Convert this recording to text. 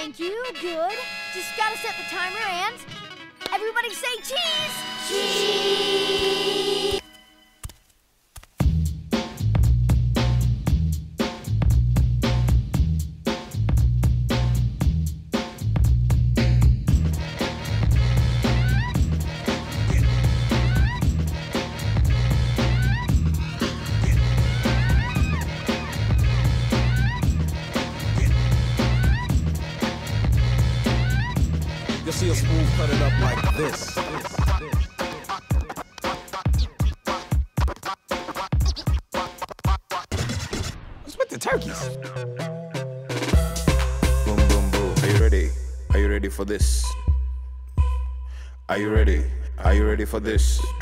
Thank you, good. Just gotta set the timer and... Everybody say cheese! Cheese! You'll see a spoon cut it up like this. What's with the turkeys? Boom, boom, boom. Are you ready? Are you ready for this? Are you ready? Are you ready for this?